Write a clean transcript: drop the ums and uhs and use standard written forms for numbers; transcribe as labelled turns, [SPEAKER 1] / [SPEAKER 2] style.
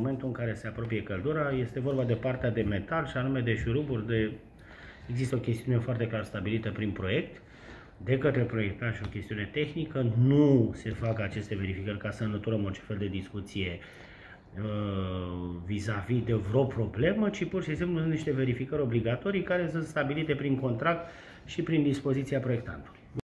[SPEAKER 1] momentul în care se apropie căldura, este vorba de partea de metal și anume de șuruburi. Există o chestiune foarte clar stabilită prin proiect de către proiectant și o chestiune tehnică. Nu se fac aceste verificări ca să înlăturăm orice fel de discuție vis-a-vis de vreo problemă, ci pur și simplu sunt niște verificări obligatorii care sunt stabilite prin contract și prin dispoziția proiectantului.